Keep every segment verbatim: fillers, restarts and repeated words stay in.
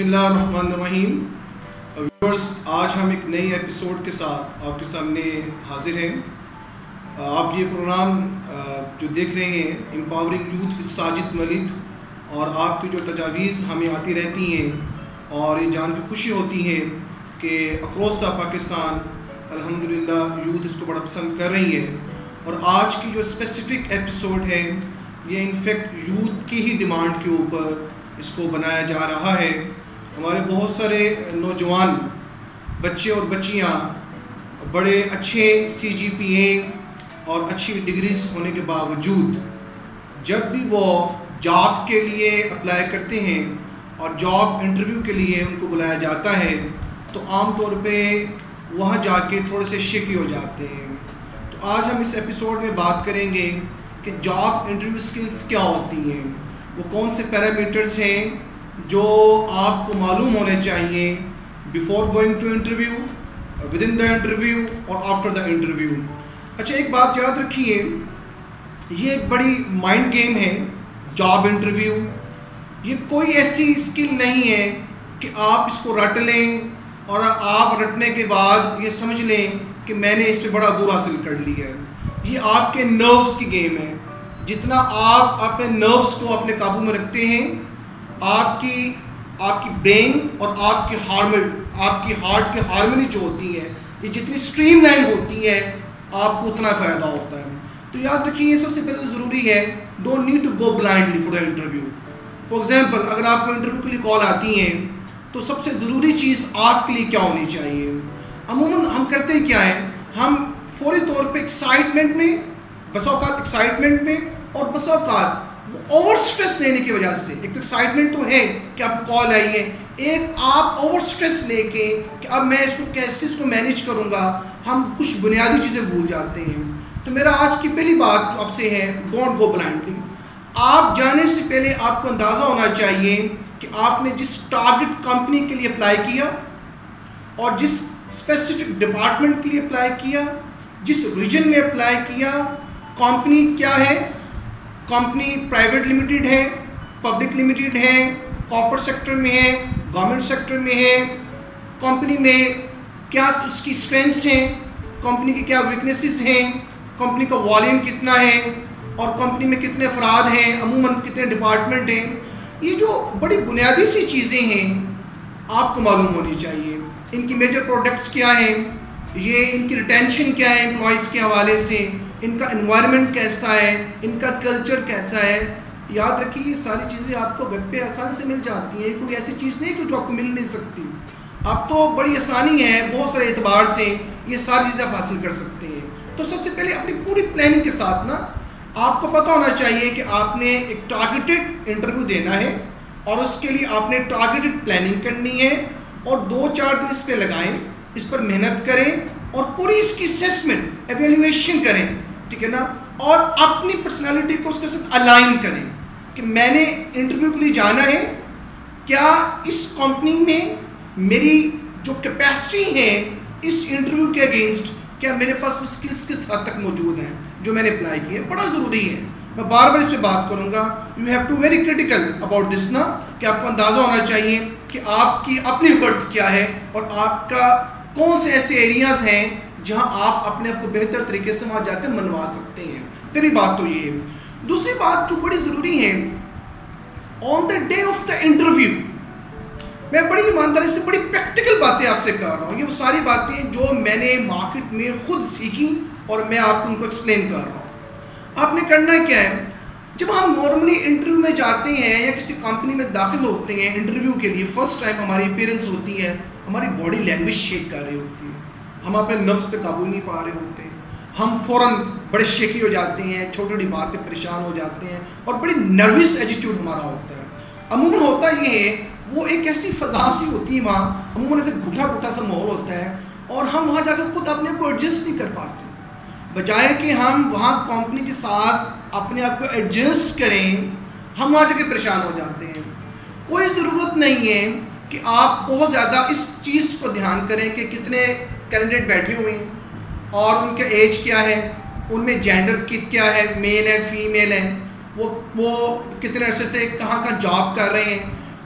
بسم اللہ الرحمن الرحیم. ویورز، آج ہم ایک نئی ایپیسوڈ کے ساتھ آپ کے سامنے حاضر ہیں. آپ یہ پروگرام جو دیکھ رہے ہیں empowering youth with Sajid Malik, اور آپ کی جو تجاویز ہمیں آتی رہتی ہیں اور یہ جان کی خوشی ہوتی ہے کہ اکراس دا پاکستان الحمدللہ یوتھ اس کو بڑا پسند کر رہی ہے. اور آج کی جو اسپیسیفک ایپیسوڈ ہے یہ انفیکٹ یوتھ کی ہی ڈیمانڈ کے اوپر اس کو بنایا جا رہا ہے. ہمارے بہت سارے نوجوان بچے اور بچیاں بڑے اچھے سی جی پی اے اور اچھی ڈگریز ہونے کے باوجود جب بھی وہ جاب کے لیے اپلائی کرتے ہیں اور جاب انٹرویو کے لیے ان کو بلایا جاتا ہے تو عام طور پہ وہاں جا کے تھوڑے سے شکی ہو جاتے ہیں. تو آج ہم اس ایپیسوڈ میں بات کریں گے کہ جاب انٹرویو سکلز کیا ہوتی ہیں، وہ کون سے پیرامیٹرز ہیں جو آپ کو معلوم ہونے چاہیے before going to interview, with in the interview اور آفٹر دا انٹرویو. اچھا، ایک بات یاد رکھیے، یہ ایک بڑی مائنڈ گیم ہے جاب انٹرویو. یہ کوئی ایسی اسکل نہیں ہے کہ آپ اس کو رٹ لیں اور آپ رٹنے کے بعد یہ سمجھ لیں کہ میں نے اس پہ بڑا عبور حاصل کر لیا ہے. یہ آپ کے نروز کی گیم ہے. جتنا آپ اپنے نروز کو اپنے قابو میں رکھتے ہیں، آپ کی آپ کی برین اور آپ کی ہارمن آپ کی ہارٹ کی ہارمنی جو ہوتی ہے یہ جتنی اسٹریم لائن ہوتی ہے آپ کو اتنا فائدہ ہوتا ہے. تو یاد رکھیے، یہ سب سے پہلے ضروری ہے don't need to go blindly for the interview. For example, اگر آپ کو انٹرویو کے لیے کال آتی ہیں تو سب سے ضروری چیز آپ کے لیے کیا ہونی چاہیے؟ عموماً ہم کرتے کیا ہیں، ہم فوری طور پہ ایکسائٹمنٹ میں بس اوقات ایکسائٹمنٹ میں اور بس اوقات وہ اوور سٹریس لینے کی وجہ سے، ایک تو ایکسائٹمنٹ تو ہے کہ آپ کال آئی ہے، ایک آپ اوور سٹریس لے کے کہ اب میں اس کو کیسے اس کو مینیج کروں گا، ہم کچھ بنیادی چیزیں بھول جاتے ہیں. تو میرا آج کی پہلی بات آپ سے ہے ڈونٹ گو بلائنڈلی. آپ جانے سے پہلے آپ کو اندازہ ہونا چاہیے کہ آپ نے جس ٹارگٹ کمپنی کے لیے اپلائی کیا اور جس اسپیسیفک ڈپارٹمنٹ کے لیے اپلائی کیا، جس ریجن میں اپلائی کیا، کمپنی کیا ہے، کمپنی پرائیویٹ لمیٹڈ ہے، پبلک لمیٹڈ ہے، کارپوریٹ سیکٹر میں ہے، گورنمنٹ سیکٹر میں ہے، کمپنی میں کیا اس کی اسٹرینتھس ہیں، کمپنی کی کیا ویکنیسز ہیں، کمپنی کا والیوم کتنا ہے اور کمپنی میں کتنے افراد ہیں، عموماً کتنے ڈپارٹمنٹ ہیں. یہ جو بڑی بنیادی سی چیزیں ہیں آپ کو معلوم ہونی چاہیے. ان کی میجر پروڈکٹس کیا ہیں، یہ ان کی ریٹینشن کیا ہے امپلائیز کے حوالے سے، ان کا انوائرمنٹ کیسا ہے، ان کا کلچر کیسا ہے. یاد رکھیے یہ ساری چیزیں آپ کو ویب پہ آسانی سے مل جاتی ہیں. کوئی ایسی چیز نہیں کہ جو آپ کو مل نہیں سکتی. اب تو بڑی آسانی ہے، بہت سارے اعتبار سے یہ ساری چیزیں آپ حاصل کر سکتے ہیں. تو سب سے پہلے اپنی پوری پلاننگ کے ساتھ نا آپ کو پتہ ہونا چاہیے کہ آپ نے ایک ٹارگیٹڈ انٹرویو دینا ہے اور اس کے لیے آپ نے ٹارگیٹڈ پلاننگ کرنی ہے اور دو چار دن اس پہ لگائیں، اس پر محنت کریں اور پوری اس کی اسیسمنٹ ایویلیویشن کریں، ٹھیک ہے نا، اور اپنی پرسنالٹی کو اس کے ساتھ الائن کریں کہ میں نے انٹرویو کے لیے جانا ہے، کیا اس کمپنی میں میری جو کیپیسٹی ہے اس انٹرویو کے اگینسٹ کیا میرے پاس وہ اسکلس کس حد تک موجود ہیں جو میں نے اپلائی کی ہے. بڑا ضروری ہے، میں بار بار اس پہ بات کروں گا. You have to very critical about this نا، کہ آپ کو اندازہ ہونا چاہیے کہ آپ کی اپنی ورتھ کیا ہے اور آپ کا کون سے ایسے ایریاز ہیں جہاں آپ اپنے آپ کو بہتر طریقے سے وہاں جا کے منوا سکتے ہیں. پہلی بات تو یہ ہے. دوسری بات جو بڑی ضروری ہے، on the day of the interview میں بڑی ایمانداری سے بڑی پریکٹیکل باتیں آپ سے کر رہا ہوں. یہ وہ ساری باتیں جو میں نے مارکیٹ میں خود سیکھی اور میں آپ کو ان کو ایکسپلین کر رہا ہوں. آپ نے کرنا کیا ہے، جب ہم نارملی انٹرویو میں جاتے ہیں یا کسی کمپنی میں داخل ہوتے ہیں انٹرویو کے لیے، فرسٹ ٹائم ہماری اپیرنس ہوتی ہے، ہماری باڈی لینگویج شیک کر رہی ہوتی ہے، ہم اپنے نفس پہ قابو نہیں پا رہے ہوتے ہیں، ہم فوراً بڑے شیکی ہو جاتے ہیں، چھوٹی چھوٹی بات پہ پریشان ہو جاتے ہیں اور بڑی نروس ایٹیٹیوڈ ہمارا ہوتا ہے. عموماً ہوتا یہ ہے، وہ ایک ایسی فضا سی ہوتی ہے وہاں، عموماً ایسے گھٹا گھٹا سا ماحول ہوتا ہے اور ہم وہاں جا کے خود اپنے آپ کو ایڈجسٹ نہیں کر پاتے. بجائے کہ ہم وہاں کمپنی کے ساتھ اپنے آپ کو ایڈجسٹ کریں، ہم وہاں جا کے پریشان ہو جاتے ہیں. کوئی ضرورت نہیں ہے کہ آپ بہت زیادہ اس چیز کو دھیان کریں کہ کتنے کینڈیڈیٹ بیٹھے ہوئے ہیں اور ان کا ایج کیا ہے، ان میں جینڈر کت کیا ہے، میل ہے فیمیل ہے، وہ وہ کتنے عرصے سے کہاں کہاں جاب کر رہے ہیں.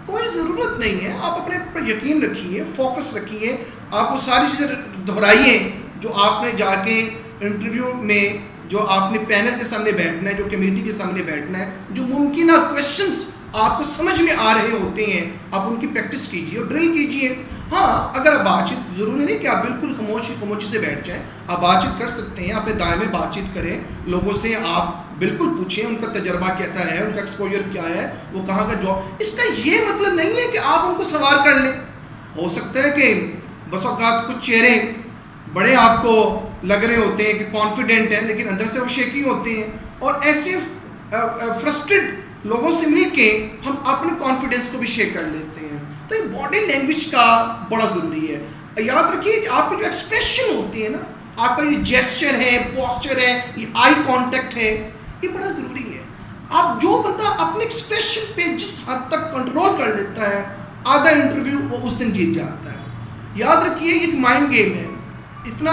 کوئی ضرورت نہیں ہے. آپ اپنے پر یقین رکھیے, فوکس رکھیے, آپ وہ ساری چیزیں دہرائیے جو آپ نے جا کے انٹرویو میں, جو آپ نے پینل کے سامنے بیٹھنا ہے, جو کمیٹی کے سامنے بیٹھنا ہے, جو ممکنہ کویشچنس آپ کو سمجھ میں آ رہے ہوتے ہیں, آپ ان کی پریکٹس کیجیے اور ڈرل کیجیے. ہاں اگر آپ بات چیت, ضروری نہیں کہ آپ بالکل خاموشی خاموشی سے بیٹھ جائیں, آپ بات چیت کر سکتے ہیں, اپنے دائیں میں بات چیت کریں, لوگوں سے آپ بالکل پوچھیں ان کا تجربہ کیسا ہے, ان کا ایکسپوجر کیا ہے, وہ کہاں کا جاب. اس کا یہ مطلب نہیں ہے کہ آپ ان کو سوار کر لیں. ہو سکتا ہے کہ بس اوقات کچھ چہرے بڑے آپ کو لگ رہے ہوتے ہیں کہ کانفیڈنٹ ہیں, لیکن اندر سے وہ شیکی ہوتے ہیں, اور ایسے فرسٹریٹ لوگوں سے مل کے ہم اپنے کانفیڈنس کو بھی شیئر کر لیتے ہیں. تو یہ باڈی لینگویج کا بڑا ضروری ہے. یاد رکھیے کہ آپ کے جو ایکسپریشن ہوتی ہے نا, آپ کا یہ جیسچر ہے, پوسچر ہے, یہ آئی کانٹیکٹ ہے, یہ بڑا ضروری ہے. آپ جو بندہ اپنے ایکسپریشن پہ جس حد تک کنٹرول کر لیتا ہے, آدھا انٹرویو وہ اس دن جیت جاتا ہے. یاد رکھیے یہ ایک مائنڈ گیم ہے. اتنا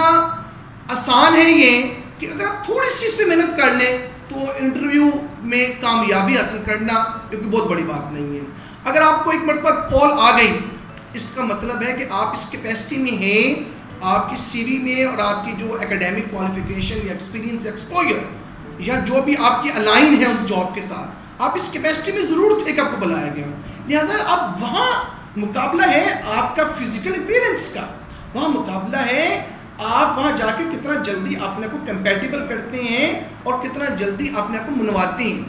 آسان ہے یہ کہ اگر آپ تھوڑی سی اس پہ محنت کر لیں تو انٹرویو میں کامیابی حاصل کرنا کیونکہ بہت بڑی بات نہیں ہے. اگر آپ کو ایک مرتبہ کال آ گئی, اس کا مطلب ہے کہ آپ اس کیپیسٹی میں ہیں, آپ کی سی وی میں اور آپ کی جو اکیڈیمک کوالیفیکیشن یا ایکسپیرینس یا ایکسپوجر یا جو بھی آپ کی الائن ہے اس جاب کے ساتھ, آپ اس کیپیسٹی میں ضرور تھے کہ آپ کو بلایا گیا. لہٰذا اب وہاں مقابلہ ہے آپ کا فزیکل اپیرنس کا, وہاں مقابلہ ہے آپ وہاں جا کے کتنا جلدی اپنے کو کمپیٹیبل کرتے ہیں اور کتنا جلدی اپنے آپ کو منواتے ہیں.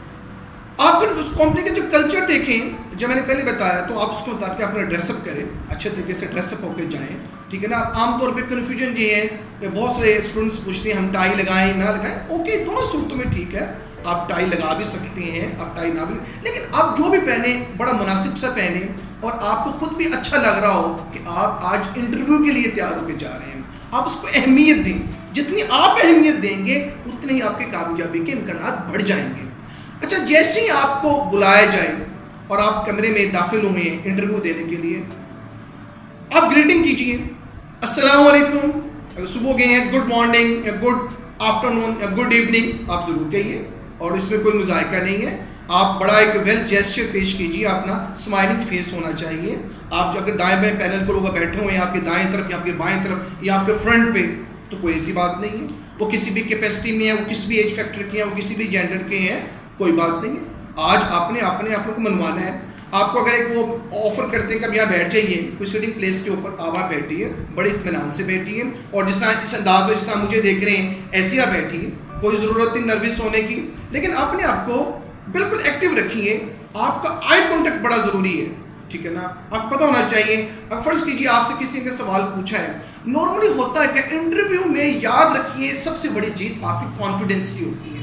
آپ پھر اس کمپنی کا جو کلچر دیکھیں, جو میں نے پہلے بتایا, تو آپ اس کو مطابق اپنا ڈریس اپ کریں, اچھے طریقے سے ڈریس اپ ہو کے جائیں, ٹھیک ہے نا. عام طور پہ کنفیوژن یہ ہے کہ بہت سارے اسٹوڈنٹس پوچھتے ہیں ہم ٹائی لگائیں نہ لگائیں. اوکے, دونوں صورتوں میں ٹھیک ہے, آپ ٹائی لگا بھی سکتے ہیں, آپ ٹائی نہ بھی, لیکن آپ جو بھی پہنیں بڑا مناسب سا پہنیں اور آپ کو خود بھی اچھا لگ رہا ہو کہ آپ آج انٹرویو کے لیے تیار ہو کے جا رہے ہیں. آپ اس کو اہمیت دیں, جتنی آپ اہمیت دیں گے اتنے ہی آپ کے کامیابی کے امکانات بڑھ جائیں گے. اچھا, جیسے ہی آپ کو بلایا جائے اور آپ کمرے میں داخل ہوئے ہیں انٹرویو دینے کے لیے, آپ گریٹنگ کیجئے, السلام علیکم. اگر صبح گئے ہیں گڈ مارننگ یا گڈ آفٹرنون یا گڈ ایوننگ آپ ضرور کہیے, اور اس میں کوئی مذائقہ نہیں ہے. آپ بڑا ایک ویل جیسچر پیش کیجیے, اپنا اسمائلنگ فیس ہونا چاہیے. آپ جو اگر دائیں بائیں پینل کو لوگ بیٹھے ہوئے ہیں آپ کے دائیں طرف یا آپ کے بائیں طرف یا آپ کے فرنٹ پہ, تو کوئی ایسی بات نہیں ہے. وہ کسی بھی کیپیسٹی میں ہے, وہ کسی بھی ایج فیکٹر کے ہیں, وہ کسی بھی جینڈر کے ہیں, کوئی بات نہیں ہے. آج آپ نے اپنے آپ کو منوانا ہے. آپ کو اگر ایک وہ آفر کرتے ہیں کہ اب یہاں بیٹھ جائیے کوئی سٹنگ پلیس کے اوپر, آپ وہاں بیٹھیے, بڑے اطمینان سے بیٹھیے, اور جس طرح اس انداز میں جس طرح مجھے دیکھ رہے ہیں ایسے آپ بیٹھیے, کوئی ضرورت نہیں نروس ہونے کی, لیکن اپنے آپ کو بالکل ایکٹیو رکھیے. آپ کا آئی کانٹیکٹ بڑا ضروری ہے, ٹھیک ہے نا. آپ کو پتہ ہونا چاہیے, اب فرض کیجیے آپ سے کسی نے سوال پوچھا ہے, نارملی ہوتا ہے کہ انٹرویو میں یاد رکھیے سب سے بڑی جیت آپ کی کانفیڈنس کی ہوتی ہے.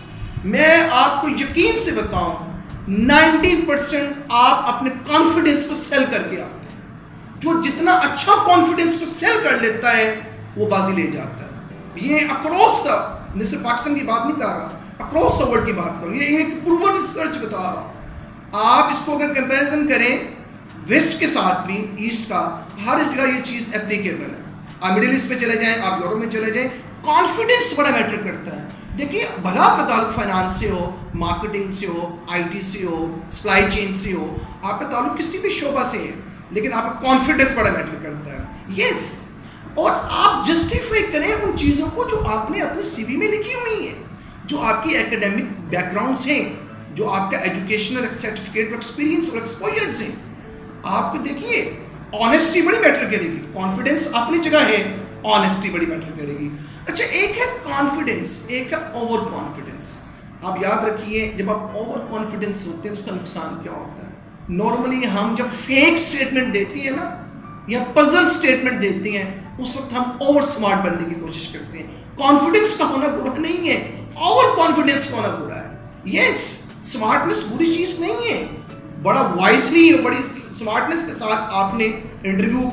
میں آپ کو یقین سے بتاؤں نائنٹی پرسینٹ آپ اپنے کانفیڈنس کو سیل کر کے آتے ہیں. جو جتنا اچھا کانفیڈنس کو سیل کر لیتا ہے وہ بازی لے جاتا ہے. یہ اکراس دا, میں صرف پاکستان کی بات نہیں کر رہا, اکراس دا ورلڈ کی بات کروں, یہ ایک پروون ریسرچ بتا رہا ہوں. آپ اس کو اگر کمپیریزن کریں ویسٹ کے ساتھ بھی, ایسٹ کا, ہر جگہ یہ چیز اپلیکیبل ہے. آپ مڈل ایسٹ میں چلے جائیں, آپ یورپ میں چلے جائیں, کانفیڈنس بڑا میٹر کرتا ہے. دیکھیے بھلا آپ کا تعلق فائنانس سے ہو, مارکیٹنگ سے ہو, آئی ٹی سے ہو, سپلائی چین سے ہو, آپ کا تعلق کسی بھی شعبہ سے ہے, لیکن آپ کا کانفیڈنس بڑا میٹر کرتا ہے. یس, اور آپ جسٹیفائی کریں ان چیزوں کو جو آپ نے اپنی سی وی میں لکھی ہوئی ہیں, جو آپ کی ایکیڈیمک بیک گراؤنڈس ہیں, جو آپ کا ایجوکیشنل سرٹیفکیٹ اور ایکسپیرینس اور ایکسپوجرز ہیں. آپ کو دیکھیے آنیسٹی بڑی میٹر کرے گی. کانفیڈنس اپنی جگہ ہے, آنیسٹی بڑی میٹر کرے گی. اچھا, ایک ہے کانفیڈنس, ایک ہے اوور کانفیڈنس. آپ یاد رکھیے جب آپ اوور کانفیڈنس ہوتے ہیں تو اس کا نقصان کیا ہوتا ہے. نارملی ہم جب فیک سٹیٹمنٹ دیتے ہیں نا یا پزل سٹیٹمنٹ دیتے ہیں, اس وقت ہم اوور سمارٹ بننے کی کوشش کرتے ہیں. کانفیڈنس کا ہونا برا نہیں ہے, اوور کانفیڈنس کا ہونا برا ہے. یس, سمارٹنس بری چیز نہیں ہے. بڑا وائزلی اور بڑی سمارٹنس کے ساتھ آپ نے انٹرویو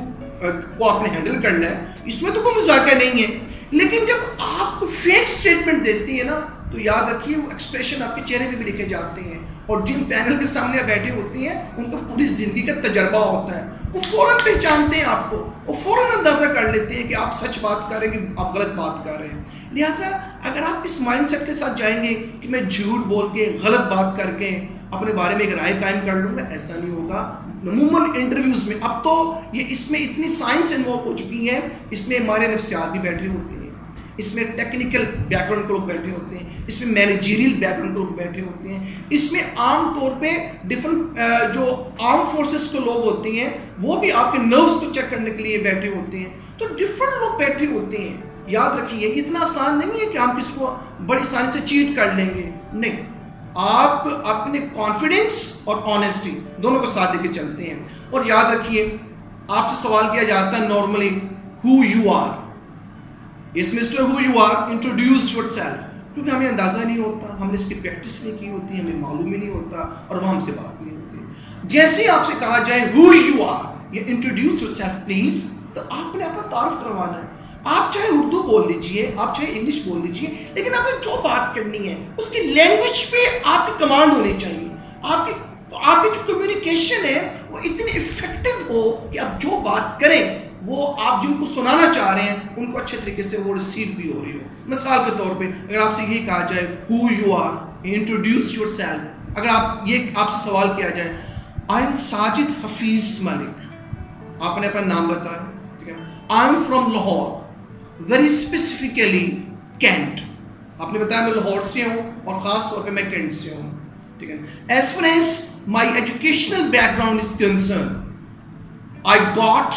کو آپ نے ہینڈل کرنا ہے, اس میں تو کوئی مذاکرہ نہیں ہے. لیکن جب آپ کو فیک سٹیٹمنٹ دیتی ہے نا, تو یاد رکھیے وہ ایکسپریشن آپ کے چہرے پہ بھی لکھے جاتے ہیں, اور جن پینل کے سامنے آپ بیٹھے ہوتی ہیں ان کو پوری زندگی کا تجربہ ہوتا ہے. وہ فوراً پہچانتے ہیں آپ کو, وہ فوراً اندازہ کر لیتے ہیں کہ آپ سچ بات کر رہے ہیں کہ آپ غلط بات کر رہے ہیں. لہٰذا اگر آپ اس مائنڈ سیٹ کے ساتھ جائیں گے کہ میں جھوٹ بول کے غلط بات کر کے اپنے بارے میں ایک رائے قائم کر لوں گا، ایسا نہیں ہوگا. عموماً انٹرویوز میں اب تو یہ اس میں اتنی سائنس انوالو ہو چکی ہے، اس میں ہمارے نفسیات بھی بیٹھے ہوتے ہیں، اس میں ٹیکنیکل بیک گراؤنڈ کے لوگ بیٹھے ہوتے ہیں، اس میں مینیجیریل بیک گراؤنڈ کے لوگ بیٹھے ہوتے ہیں، اس میں عام طور پہ ڈفرنٹ جو آرم فورسز کے لوگ ہوتے ہیں وہ بھی آپ کے نروز کو چیک کرنے کے لیے بیٹھے ہوتے ہیں. تو ڈفرنٹ لوگ بیٹھے ہوتے ہیں. یاد رکھیے یہ اتنا آسان نہیں ہے کہ ہم کسی کو بڑی آسانی سے چیٹ کر لیں گے، نہیں. آپ اپنے کانفیڈنس اور آنیسٹی دونوں کو ساتھ لے کے چلتے ہیں. اور یاد رکھیے آپ سے سوال کیا جاتا ہے نارملی ہو یو آر. اس mister who you are introduce yourself, کیونکہ ہمیں اندازہ نہیں ہوتا، ہم نے اس کی پریکٹس نہیں کی ہوتی، ہمیں معلوم ہی نہیں ہوتا اور وہاں ہم سے بات نہیں ہوتی. جیسے ہی آپ سے کہا جائے ہو یو آر یا انٹروڈیوس یور سیلف پلیز، تو آپ نے اپنا تعارف کروانا ہے. آپ چاہے اردو بول لیجئے، آپ چاہے انگلش بول لیجئے، لیکن آپ نے جو بات کرنی ہے اس کی لینگویج پہ آپ کی کمانڈ ہونی چاہیے. آپ کی آپ کی جو کمیونیکیشن ہے وہ اتنی افیکٹو ہو کہ آپ جو بات کریں وہ آپ جن کو سنانا چاہ رہے ہیں ان کو اچھے طریقے سے وہ ریسیو بھی ہو رہی ہو. مثال کے طور پہ اگر آپ سے یہ کہا جائے who you are, introduce yourself, اگر آپ یہ آپ سے سوال کیا جائے آئی ایم ساجد حفیظ ملک، آپ نے اپنا نام بتایا، ٹھیک ہے، I am from Lahore, very specifically Cantt, آپ نے بتایا میں لاہور سے ہوں اور خاص طور پہ میں کینٹ سے ہوں، ٹھیک ہے. As far as my educational background is concern, I got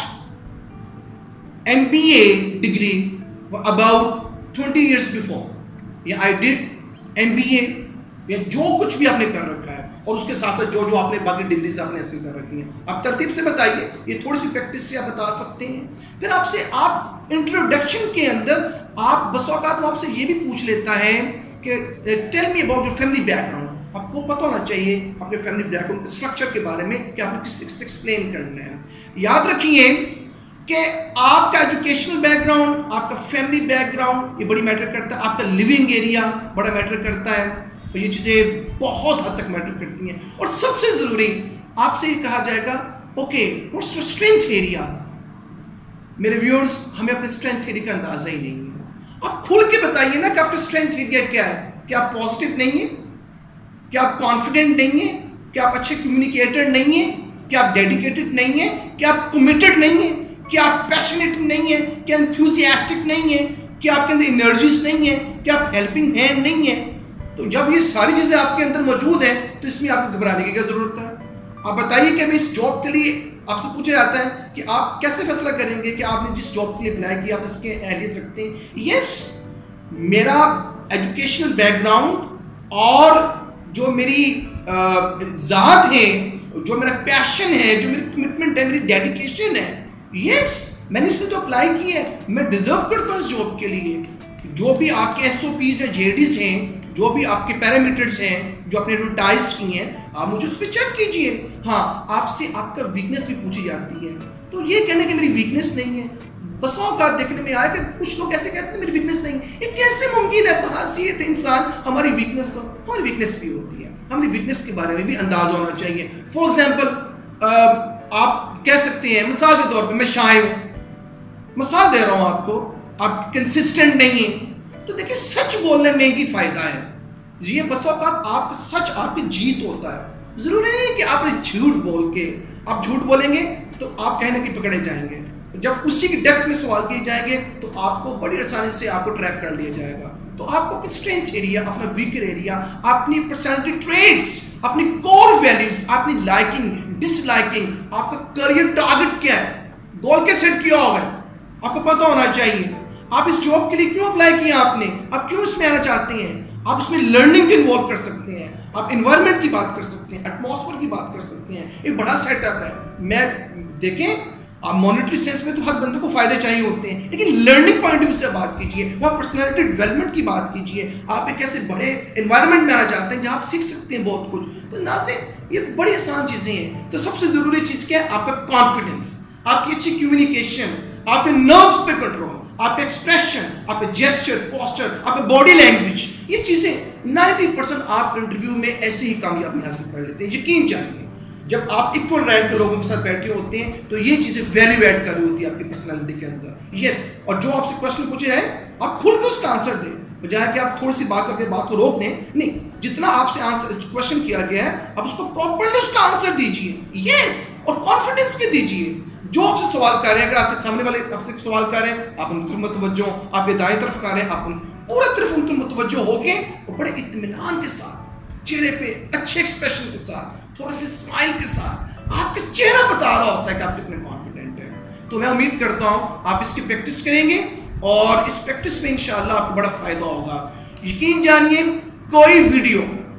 M B A degree about twenty years before, یا I did M B A, یا جو کچھ بھی آپ نے کر رکھا ہے اور اس کے ساتھ ساتھ جو جو آپ نے باقی ڈگریز آپ نے حاصل کر رکھی ہیں، آپ ترتیب سے بتائیے. یہ تھوڑی سی پریکٹس سے آپ بتا سکتے ہیں. پھر آپ سے آپ انٹروڈکشن کے اندر آپ بس اوقات وہ آپ سے یہ بھی پوچھ لیتا ہے کہ tell me about your family background. آپ کو پتہ ہونا چاہیے اپنے فیملی بیک گراؤنڈ اسٹرکچر کے بارے میں کہ آپ نے کس طرح سے ایکسپلین کرنا ہے. یاد رکھیے کہ آپ کا ایجوکیشنل بیک گراؤنڈ، آپ کا فیملی بیک گراؤنڈ یہ بڑی میٹر کرتا ہے، آپ کا لیونگ ایریا بڑا میٹر کرتا ہے، اور یہ چیزیں بہت حد تک میٹر کرتی ہیں. اور سب سے ضروری آپ سے یہ کہا جائے گا okay what's your strength area. میرے ویورز ہمیں اپنے اسٹرینتھ ایریا کا اندازہ ہی نہیں ہے. آپ کھل کے بتائیے نا کہ آپ کا اسٹرینتھ ایریا کیا ہے. کیا آپ پازیٹیو نہیں ہیں؟ کیا آپ کانفیڈنٹ نہیں ہیں؟ کیا آپ اچھے کمیونیکیٹر نہیں ہیں؟ کیا آپ ڈیڈیکیٹڈ نہیں ہیں؟ کیا آپ کمیٹڈ نہیں ہیں؟ کیا آپ پیشنیٹ نہیں ہیں؟ کیا انتھوزیاسٹک نہیں ہیں؟ کیا آپ کے اندر انرجیز نہیں ہیں؟ کیا آپ ہیلپنگ ہینڈ نہیں ہیں؟ تو جب یہ ساری چیزیں آپ کے اندر موجود ہیں تو اس میں آپ کو گھبرانے کی کیا ضرورت ہے؟ آپ بتائیے کہ ہمیں اس جاب کے لیے آپ سے پوچھا جاتا ہے کہ آپ کیسے فیصلہ کریں گے کہ آپ نے جس جاب کے لیے اپلائی کیا آپ اس کے اہلیت رکھتے ہیں. یس میرا ایجوکیشنل بیک گراؤنڈ اور جو میری ذات ہے، جو میرا پیشن ہے، جو میری کمٹمنٹ ہے، میری ڈیڈیکیشن ہے، یس میں نے اس میں تو اپلائی کی ہے، میں ڈیزرو کرتا ہوں اس جاب کے لیے. جو بھی آپ کے ایس او پیز یا جے ڈیز ہیں، جو بھی آپ کے پیرامیٹرز ہیں جو آپ نے ایڈورٹائز کی ہیں، آپ مجھے اس پہ چیک کیجئے. ہاں آپ سے آپ کا ویکنس بھی پوچھی جاتی ہے، تو یہ کہنے کہ میری ویکنس نہیں ہے. بس اوقات دیکھنے میں آیا کہ کچھ لوگ ایسے کہتے ہیں میری ویکنس نہیں. یہ کیسے ممکن ہے؟ بحیثیت انسان ہماری ویکنس ہو، ہماری ویکنس بھی ہوتی ہے. ہماری ویکنس کے بارے میں بھی انداز ہونا چاہیے. فار ایگزامپل آپ کہہ سکتے ہیں مثال کے طور پہ میں شائع ہوں، مثال دے رہا ہوں آپ کو، آپ کنسسٹنٹ نہیں ہیں. تو دیکھیں سچ بولنے میں ہی فائدہ ہے. یہ بس اوقات آپ سچ آپ کی جیت ہوتا ہے. ضروری نہیں ہے کہ آپ نے جھوٹ بول کے، آپ جھوٹ بولیں گے تو آپ کہیں نہ کہیں پکڑے جائیں گے. جب اسی کی ڈیپتھ میں سوال کیے جائیں گے تو آپ کو بڑی آسانی سے آپ کو ٹریک کر لیا جائے گا. تو آپ کو اپنی اسٹرینتھ ایریا، اپنا ویکر ایریا، اپنی پرسنالٹی ٹریٹس، اپنی کور ویلیوز، اپنی لائکنگ ڈس لائکنگ، آپ کا کریئر ٹارگٹ کیا ہے، گول کے سیٹ کیا ہوا ہے، آپ کو پتہ ہونا چاہیے. آپ اس جاب کے لیے کیوں اپلائی کیا آپ نے، آپ کیوں اس میں آنا چاہتے ہیں. آپ اس میں لرننگ انوالو کر سکتے ہیں، آپ انوائرمنٹ کی بات کر سکتے ہیں، ایٹماسفیئر کی بات کر سکتے ہیں. ایک بڑا سیٹ اپ ہے. میں دیکھیں آپ مانیٹری سینس میں تو ہر بندے کو فائدے چاہیے ہوتے ہیں، لیکن لرننگ پوائنٹ آف سے بات کیجیے، وہاں پرسنالٹی ڈیولپمنٹ کی بات کیجیے. آپ ایک ایسے بڑے انوائرمنٹ میں آنا چاہتے ہیں جہاں آپ سیکھ سکتے ہیں بہت کچھ. تو ناظرین یہ بڑی آسان چیزیں ہیں. تو سب سے ضروری چیز کیا ہے؟ آپ کا کانفیڈنس، آپ کی اچھی کمیونیکیشن، آپ کے نروس پہ کنٹرول، آپ کا ایکسپریشن، آپ کا جیسچر، پوسچر، آپ کا باڈی لینگویج. یہ چیزیں نائنٹی پرسینٹ آپ انٹرویو میں ایسے ہی کامیابی حاصل کر لیتے ہیں. یقین جانیے جب آپ اکول رینک کے لوگوں کے ساتھ بیٹھے ہوتے ہیں تو یہ چیزیں ویلیو ایڈ کر رہی ہوتی ہے آپ کی پرسنالٹی کے اندر. یس اور جو آپ سے کوشچن پوچھے ہیں آپ کھل کے اس کا آنسر دیں. بجائے کہ آپ تھوڑی سی بات کر کے بات کو روک دیں. نہیں, جتنا آپ سے آنسر کوشچن کیا گیا ہے آپ اس کو پراپرلی اس کا آنسر دیجیے. یس, اور کانفیڈنس کے دیجیے. جو آپ سے سوال کر رہے ہیں, اگر آپ کے سامنے والے آپ سے سوال کر رہے ہیں, آپ ان کی متوجہ ہوں, آپ کے دائیں طرف کر رہے ہیں, آپ پورا طرف ان کی متوجہ ہو کے اور بڑے اطمینان کے ساتھ, چہرے پہ اچھے ایکسپریشن کے ساتھ, تھوڑے سے اسمائل کے ساتھ آپ کا چہرہ بتا رہا ہوتا ہے کہ آپ کتنے کانفیڈنٹ ہیں. تو میں امید کرتا ہوں آپ اس کی پریکٹس کریں گے اور اس پریکٹس میں انشاءاللہ آپ کو بڑا فائدہ ہوگا. یقین جانیے, کوئی ویڈیو,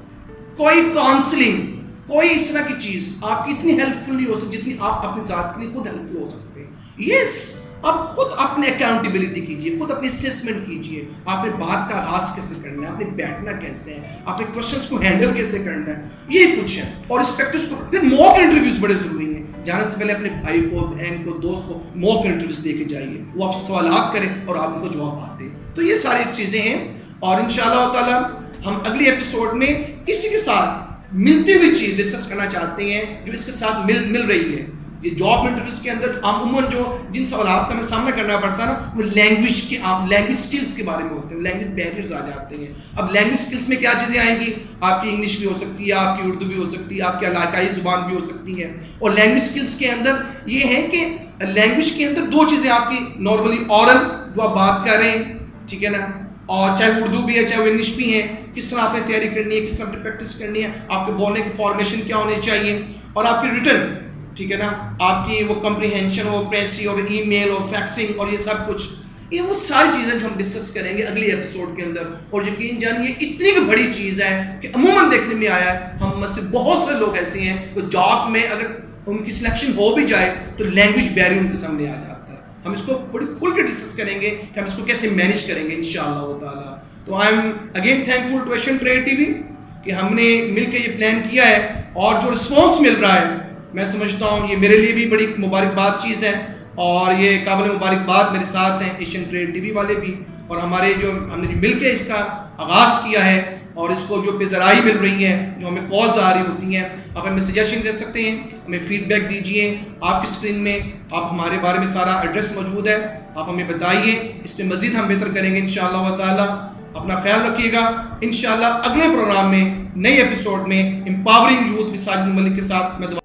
کوئی کاؤنسلنگ, کوئی اس طرح کی چیز آپ کی اتنی ہیلپ فل نہیں ہو سکتی جتنی آپ اپنی ذات کے لیے خود ہیلپ فل ہو سکتے ہیں. یس, آپ خود اپنے اکاؤنٹیبلٹی کیجیے, خود اپنی اسیسمنٹ کیجیے. آپ نے بات کا آغاز کیسے کرنا ہے, آپ نے بیٹھنا کیسے ہے, آپ نے کوشچنس کو ہینڈل کیسے کرنا ہے, یہ کچھ ہے. اور اس پریکٹس کو پھر موک انٹرویوز بڑے ضروری ہیں. جانے سے پہلے اپنے بھائی کو, بہن کو, دوست کو موک انٹرویوز دے کے جائیے. وہ آپ سے سوالات کریں اور آپ ان کو جوابات دیں. تو یہ ساری چیزیں ہیں اور انشاءاللہ تعالیٰ ہم اگلی ایپیسوڈ میں اسی کے ساتھ ملتی ہوئی چیز ڈسکس کرنا چاہتے ہیں جو اس کے ساتھ مل مل رہی ہے. یہ جاب انٹرویوز کے اندر عموماً جو جن سوالات کا ہمیں سامنا کرنا پڑتا ہے نا, وہ لینگویج کے لینگویج سکلز کے بارے میں ہوتے ہیں. لینگویج بیریئرز آ جاتے ہیں. اب لینگویج سکلز میں کیا چیزیں آئیں گی, آپ کی انگلش بھی ہو سکتی ہے, آپ کی اردو بھی ہو سکتی ہے, آپ کی علاقائی زبان بھی ہو سکتی ہے. اور لینگویج سکلز کے اندر یہ ہے کہ لینگویج کے اندر دو چیزیں آپ کی نارملی اورل جو آپ بات کر رہے ہیں, ٹھیک ہے نا, اور چاہے اردو بھی ہے چاہے وہ انگلش بھی ہے, کس طرح آپ نے تیاری کرنی ہے, کس طرح آپ نے پریکٹس کرنی ہے, آپ کے بولنے کی فارمیشن کیا ہونی چاہیے, اور آپ کی ریٹن, ٹھیک ہے نا, آپ کی وہ کمپریہنشن ہو, پریسی ہو, ای میل ہو, فیکسنگ, اور یہ سب کچھ. یہ وہ ساری چیزیں جو ہم ڈسکس کریں گے اگلی ایپیسوڈ کے اندر. اور یقین جانیے اتنی کی بڑی چیز ہے کہ عموماً دیکھنے میں آیا ہے ہم میں سے بہت سے لوگ ایسے ہیں کہ جاب میں اگر ان کی سلیکشن ہو بھی جائے تو لینگویج بیریئر ان کے سامنے آ جاتا ہے. ہم اس کو بڑی کھل کے ڈسکس کریں گے کہ ہم اس کو کیسے مینیج کریں گے انشاءاللہ تعالیٰ. تو I am again thankful to Asian Trade T V کہ ہم نے مل کے یہ پلان کیا ہے, اور جو رسپانس مل رہا ہے میں سمجھتا ہوں یہ میرے لیے بھی بڑی مبارکباد چیز ہے. اور یہ قابل مبارکباد میرے ساتھ ہیں ایشین ٹریڈ ٹی وی والے بھی, اور ہمارے جو ہم نے جو مل کے اس کا آغاز کیا ہے, اور اس کو جو پہ ذرائع مل رہی ہیں, جو ہمیں کالز آ رہی ہوتی ہیں, آپ ہمیں سجیشن دے سکتے ہیں, ہمیں فیڈ بیک دیجیے. آپ کی اسکرین میں آپ ہمارے بارے میں سارا ایڈریس موجود ہے, آپ ہمیں بتائیے, اس میں مزید ہم بہتر کریں گے انشاءاللہ تعالیٰ. اپنا خیال رکھیے گا. انشاءاللہ اگلے پروگرام میں نئے ایپیسوڈ میں empowering youth with Sajid Malik کے ساتھ میں